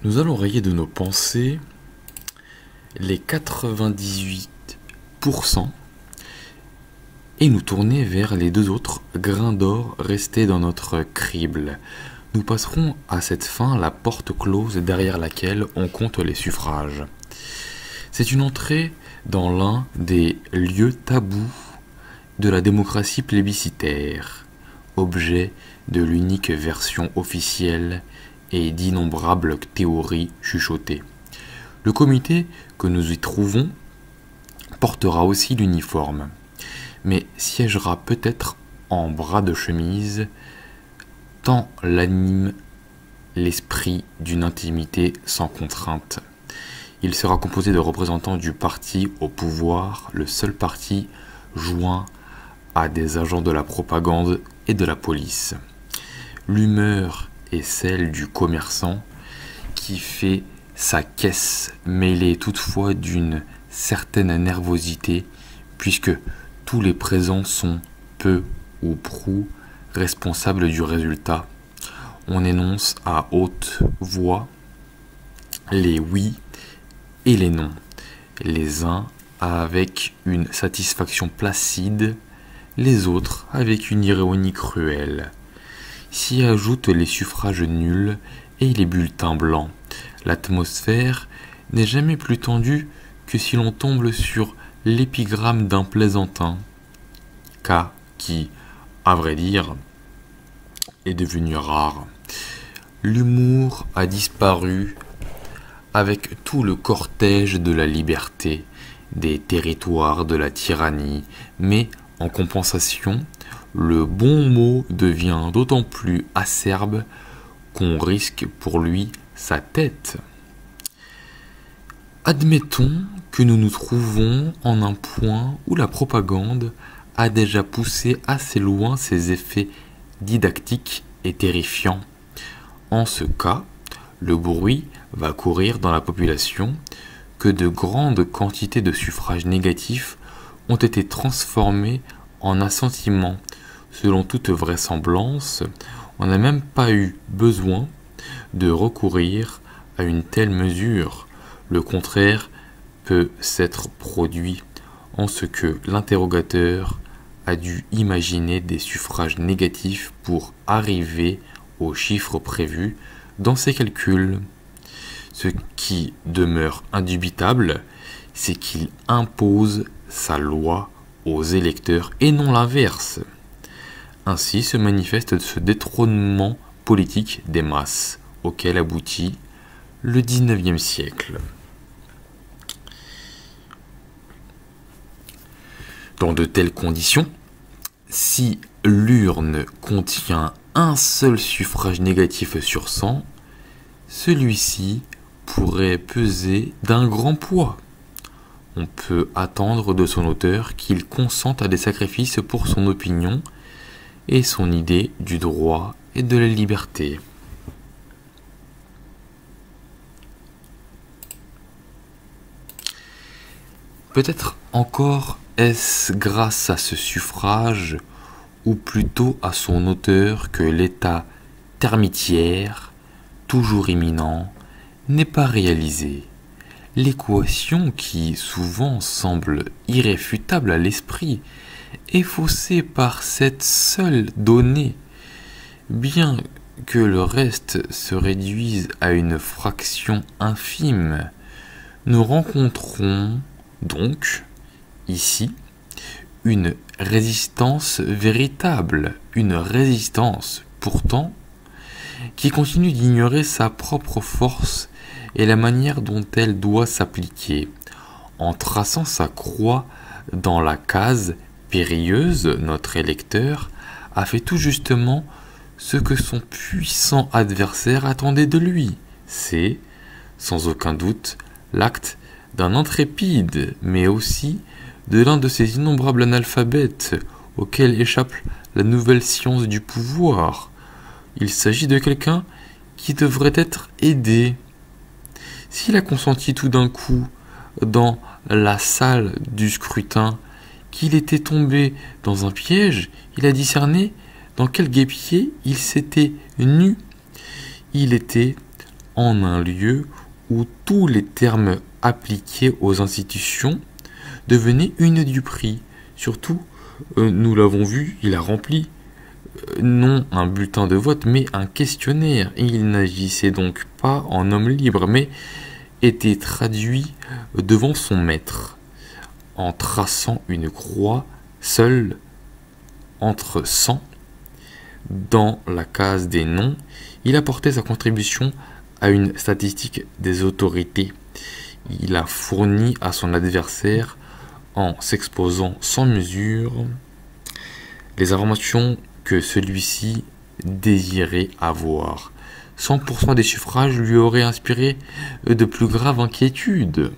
Nous allons rayer de nos pensées les 98% et nous tourner vers les deux autres grains d'or restés dans notre crible. Nous passerons à cette fin la porte close derrière laquelle on compte les suffrages. C'est une entrée dans l'un des lieux tabous de la démocratie plébiscitaire, objet de l'unique version officielle et d'innombrables théories chuchotées. Le comité que nous y trouvons portera aussi l'uniforme, mais siégera peut-être en bras de chemise, tant l'anime l'esprit d'une intimité sans contrainte. Il sera composé de représentants du parti au pouvoir, le seul parti joint à des agents de la propagande et de la police. L'humeur est celle du commerçant qui fait sa caisse, mêlée toutefois d'une certaine nervosité, puisque tous les présents sont peu ou prou responsables du résultat. On énonce à haute voix les oui et les non, les uns avec une satisfaction placide, les autres avec une ironie cruelle. S'y ajoutent les suffrages nuls et les bulletins blancs. L'atmosphère n'est jamais plus tendue que si l'on tombe sur l'épigramme d'un plaisantin, cas qui, à vrai dire, est devenu rare. L'humour a disparu avec tout le cortège de la liberté, des territoires de la tyrannie, mais en compensation, le bon mot devient d'autant plus acerbe qu'on risque pour lui sa tête. Admettons que nous nous trouvons en un point où la propagande a déjà poussé assez loin ses effets didactiques et terrifiants. En ce cas, le bruit va courir dans la population que de grandes quantités de suffrages négatifs ont été transformés en assentiments. Selon toute vraisemblance, on n'a même pas eu besoin de recourir à une telle mesure. Le contraire peut s'être produit en ce que l'interrogateur a dû imaginer des suffrages négatifs pour arriver aux chiffres prévus dans ses calculs. Ce qui demeure indubitable, c'est qu'il impose sa loi aux électeurs et non l'inverse. Ainsi se manifeste ce détrônement politique des masses, auquel aboutit le XIXe siècle. Dans de telles conditions, si l'urne contient un seul suffrage négatif sur 100, celui-ci pourrait peser d'un grand poids. On peut attendre de son auteur qu'il consente à des sacrifices pour son opinion et son idée du droit et de la liberté. Peut-être encore est-ce grâce à ce suffrage, ou plutôt à son auteur, que l'état termitière, toujours imminent, n'est pas réalisé. L'équation qui souvent semble irréfutable à l'esprit est faussée par cette seule donnée. Bien que le reste se réduise à une fraction infime, nous rencontrons donc ici une résistance véritable, une résistance pourtant qui continue d'ignorer sa propre force et la manière dont elle doit s'appliquer. En traçant sa croix dans la case périlleuse, notre électeur a fait tout justement ce que son puissant adversaire attendait de lui. C'est, sans aucun doute, l'acte d'un intrépide, mais aussi de l'un de ces innombrables analphabètes auxquels échappe la nouvelle science du pouvoir. Il s'agit de quelqu'un qui devrait être aidé. S'il a consenti tout d'un coup dans la salle du scrutin qu'il était tombé dans un piège, il a discerné dans quel guêpier il s'était nu. Il était en un lieu où tous les termes appliqués aux institutions devenaient une duperie. Surtout, nous l'avons vu, il a rempli non un bulletin de vote, mais un questionnaire. Il n'agissait donc pas en homme libre, mais était traduit devant son maître, en traçant une croix seule entre 100 dans la case des noms. Il apportait sa contribution à une statistique des autorités. Il a fourni à son adversaire, en s'exposant sans mesure, les informations que celui-ci désirait avoir. 100% des suffrages lui auraient inspiré de plus graves inquiétudes.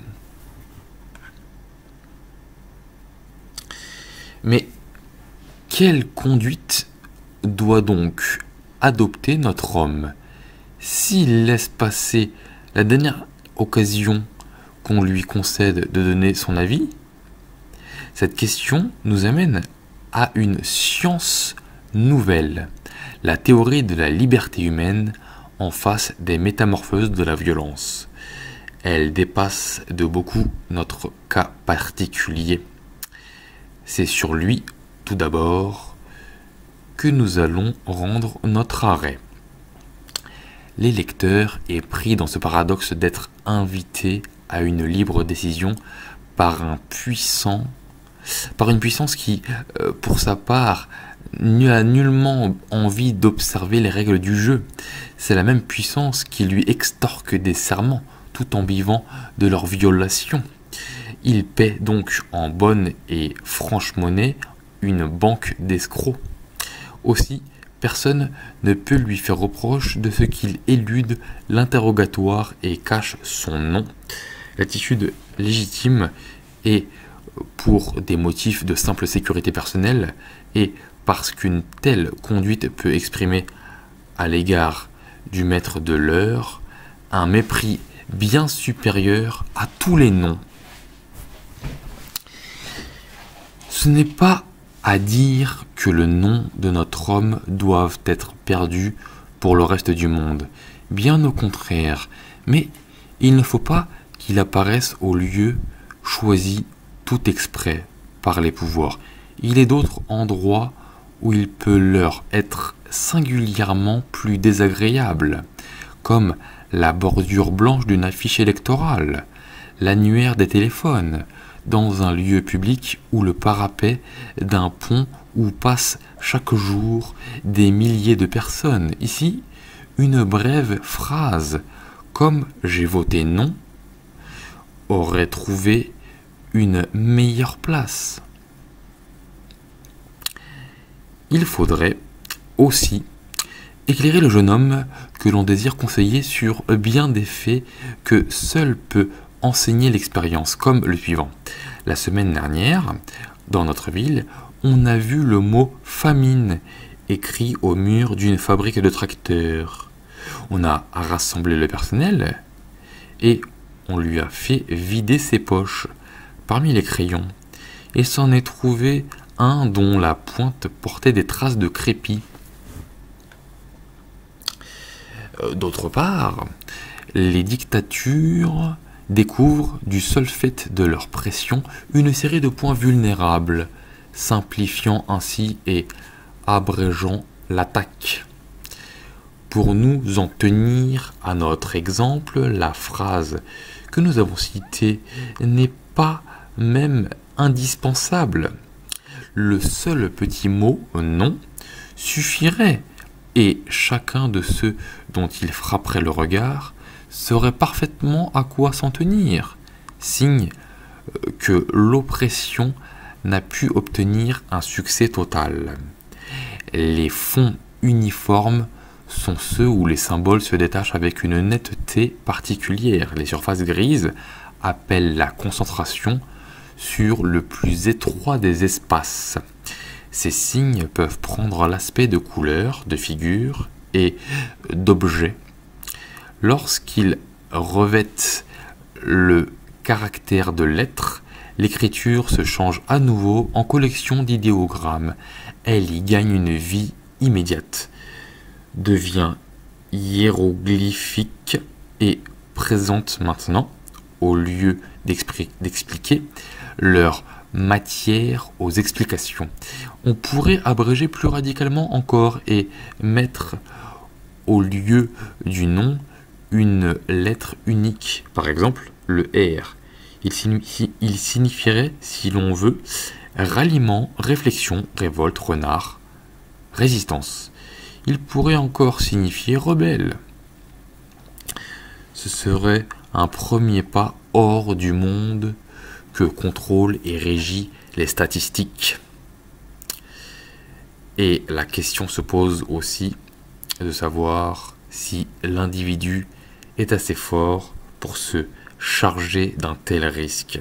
Mais quelle conduite doit donc adopter notre homme s'il laisse passer la dernière occasion qu'on lui concède de donner son avis? Cette question nous amène à une science nouvelle, la théorie de la liberté humaine en face des métamorphoses de la violence. Elle dépasse de beaucoup notre cas particulier. C'est sur lui, tout d'abord, que nous allons rendre notre arrêt. Les lecteurs est pris dans ce paradoxe d'être invité à une libre décision par une puissance qui, pour sa part, n'a nullement envie d'observer les règles du jeu. C'est la même puissance qui lui extorque des serments, tout en vivant de leur violation. Il paie donc en bonne et franche monnaie une banque d'escrocs. Aussi, personne ne peut lui faire reproche de ce qu'il élude l'interrogatoire et cache son nom. L'attitude légitime est pour des motifs de simple sécurité personnelle et parce qu'une telle conduite peut exprimer à l'égard du maître de l'heure un mépris bien supérieur à tous les noms. Ce n'est pas à dire que le nom de notre homme doive être perdu pour le reste du monde, bien au contraire, mais il ne faut pas qu'il apparaisse au lieu choisi tout exprès par les pouvoirs. Il est d'autres endroits où il peut leur être singulièrement plus désagréable, comme la bordure blanche d'une affiche électorale, l'annuaire des téléphones, dans un lieu public ou le parapet d'un pont où passent chaque jour des milliers de personnes. Ici, une brève phrase, comme j'ai voté non, aurait trouvé une meilleure place. Il faudrait aussi éclairer le jeune homme que l'on désire conseiller sur bien des faits que seul peut enseigner l'expérience, comme le suivant. La semaine dernière, dans notre ville, on a vu le mot famine écrit au mur d'une fabrique de tracteurs. On a rassemblé le personnel et on lui a fait vider ses poches parmi les crayons et s'en est trouvé un dont la pointe portait des traces de crépi. D'autre part, les dictatures découvrent du seul fait de leur pression une série de points vulnérables, simplifiant ainsi et abrégeant l'attaque. Pour nous en tenir à notre exemple, la phrase que nous avons citée n'est pas même indispensable. Le seul petit mot « non » suffirait, et chacun de ceux dont il frapperait le regard saurait parfaitement à quoi s'en tenir, signe que l'oppression n'a pu obtenir un succès total. Les fonds uniformes sont ceux où les symboles se détachent avec une netteté particulière. Les surfaces grises appellent la concentration sur le plus étroit des espaces. Ces signes peuvent prendre l'aspect de couleurs, de figures et d'objets. Lorsqu'ils revêtent le caractère de lettres, l'écriture se change à nouveau en collection d'idéogrammes. Elle y gagne une vie immédiate, devient hiéroglyphique et présentent maintenant, au lieu d'expliquer, leur matière aux explications. On pourrait abréger plus radicalement encore et mettre au lieu du nom une lettre unique. Par exemple, le R. Il signifierait, si l'on veut, ralliement, réflexion, révolte, renard, résistance. Il pourrait encore signifier rebelle. Ce serait un premier pas hors du monde que contrôle et régit les statistiques. Et la question se pose aussi de savoir si l'individu est assez fort pour se charger d'un tel risque.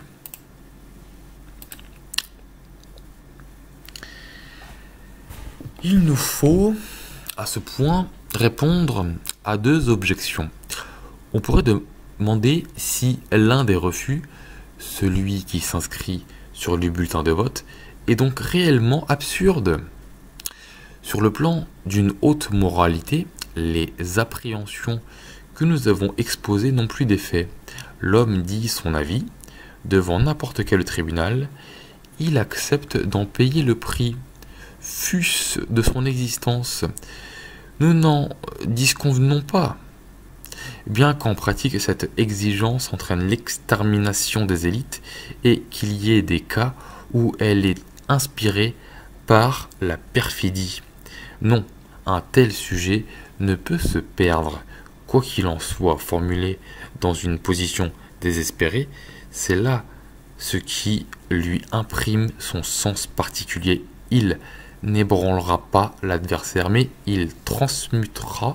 Il nous faut, à ce point, répondre à deux objections. On pourrait demander si l'un des refus, celui qui s'inscrit sur le bulletin de vote, est donc réellement absurde. Sur le plan d'une haute moralité, les appréhensions que nous avons exposées n'ont plus d'effet. L'homme dit son avis, devant n'importe quel tribunal, il accepte d'en payer le prix, fût-ce de son existence. Nous n'en disconvenons pas. Bien qu'en pratique cette exigence entraîne l'extermination des élites et qu'il y ait des cas où elle est inspirée par la perfidie. Non, un tel sujet ne peut se perdre. Quoi qu'il en soit formulé dans une position désespérée, c'est là ce qui lui imprime son sens particulier. Il n'ébranlera pas l'adversaire, mais il transmutera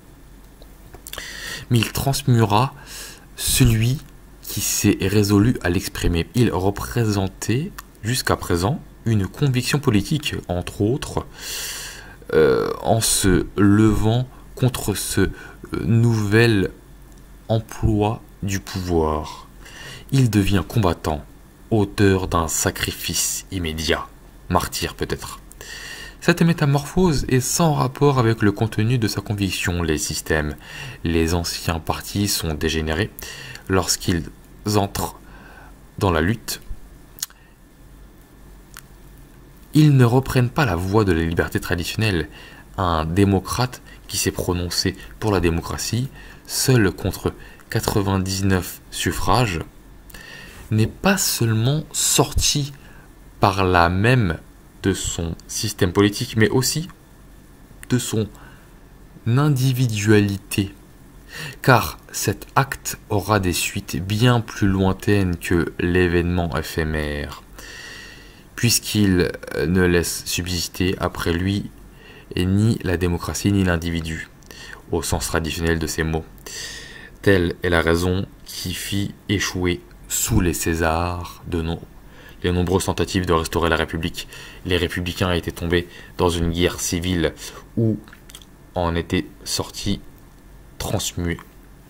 celui qui s'est résolu à l'exprimer. Il représentait jusqu'à présent une conviction politique, entre autres, en se levant contre ce nouvel emploi du pouvoir. Il devient combattant, auteur d'un sacrifice immédiat, martyr peut-être. Cette métamorphose est sans rapport avec le contenu de sa conviction. Les systèmes, les anciens partis sont dégénérés lorsqu'ils entrent dans la lutte. Ils ne reprennent pas la voie de la liberté traditionnelle. Un démocrate qui s'est prononcé pour la démocratie, seul contre 99 suffrages, n'est pas seulement sorti par là même de son système politique, mais aussi de son individualité. Car cet acte aura des suites bien plus lointaines que l'événement éphémère, puisqu'il ne laisse subsister après lui ni la démocratie ni l'individu, au sens traditionnel de ces mots. Telle est la raison qui fit échouer sous les Césars les nombreuses tentatives de restaurer la République. Les républicains étaient tombés dans une guerre civile où en étaient sortis transmués.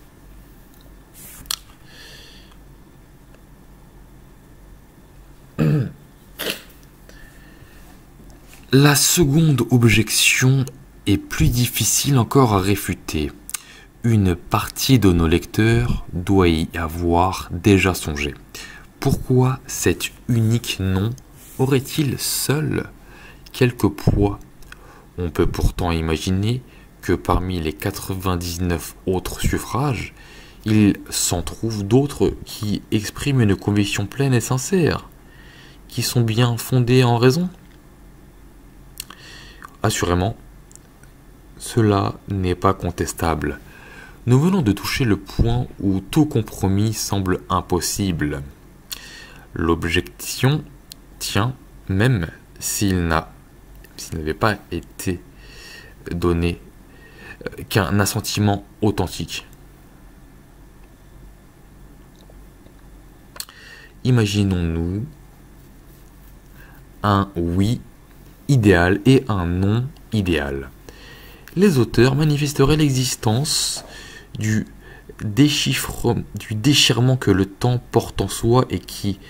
La seconde objection est plus difficile encore à réfuter. Une partie de nos lecteurs doit y avoir déjà songé. Pourquoi cet unique nom aurait-il seul quelque poids? On peut pourtant imaginer que parmi les 99 autres suffrages, il s'en trouve d'autres qui expriment une conviction pleine et sincère, qui sont bien fondées en raison. Assurément, cela n'est pas contestable. Nous venons de toucher le point où tout compromis semble impossible. L'objection tient même s'il n'avait pas été donné qu'un assentiment authentique. Imaginons-nous un oui idéal et un non idéal. Les auteurs manifesteraient l'existence du déchirement que le temps porte en soi et qui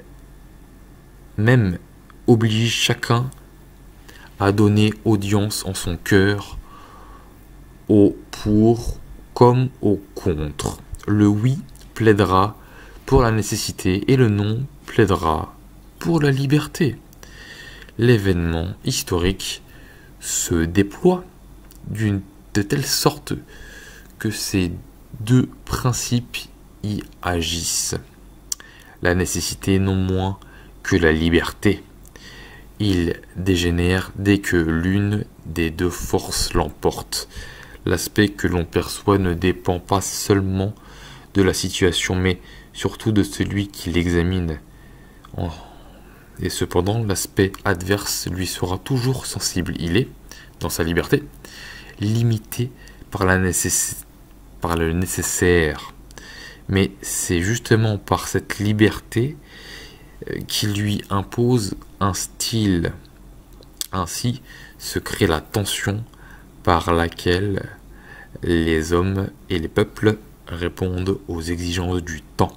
même oblige chacun à donner audience en son cœur au pour comme au contre. Le oui plaidera pour la nécessité et le non plaidera pour la liberté. L'événement historique se déploie de telle sorte que ces deux principes y agissent. La nécessité non moins que la liberté. Il dégénère dès que l'une des deux forces l'emporte. L'aspect que l'on perçoit ne dépend pas seulement de la situation, mais surtout de celui qui l'examine. Et cependant, l'aspect adverse lui sera toujours sensible. Il est, dans sa liberté, limité par le nécessaire. Mais c'est justement par cette liberté qui lui impose un style. Ainsi se crée la tension par laquelle les hommes et les peuples répondent aux exigences du temps,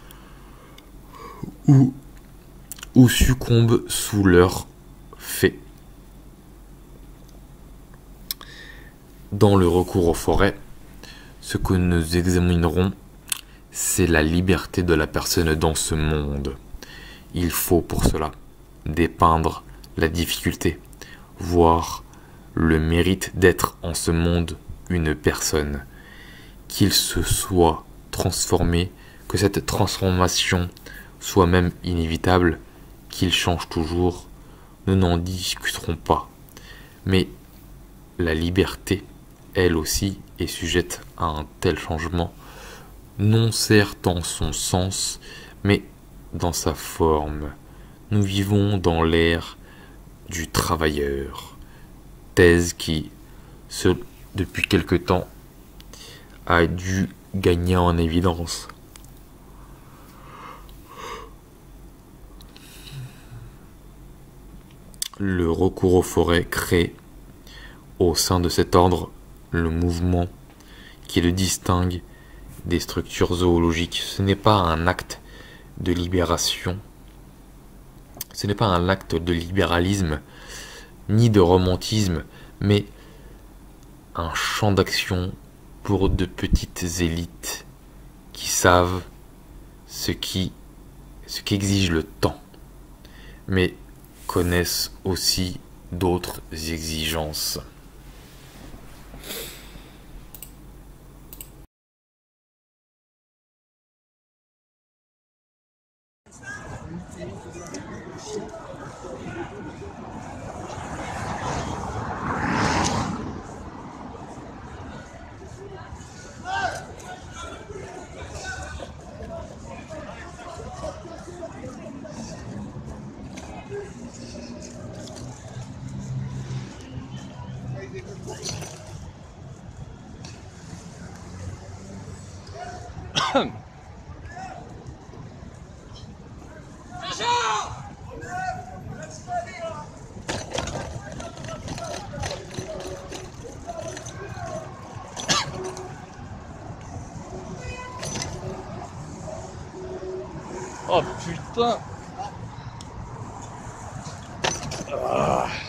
ou succombent sous leurs faits. Dans le recours aux forêts, ce que nous examinerons, c'est la liberté de la personne dans ce monde. Il faut pour cela dépeindre la difficulté, voire le mérite d'être en ce monde une personne, qu'il se soit transformé, que cette transformation soit même inévitable, qu'il change toujours, nous n'en discuterons pas. Mais la liberté, elle aussi, est sujette à un tel changement, non certes dans son sens, mais dans sa forme. Nous vivons dans l'ère du travailleur, thèse qui, depuis quelque temps, a dû gagner en évidence. Le recours aux forêts crée, au sein de cet ordre, le mouvement qui le distingue des structures zoologiques. Ce n'est pas un acte de libération, ce n'est pas un acte de libéralisme, ni de romantisme, mais un champ d'action pour de petites élites qui savent ce qu'exige le temps, mais connaissent aussi d'autres exigences. Oh putain. Ah.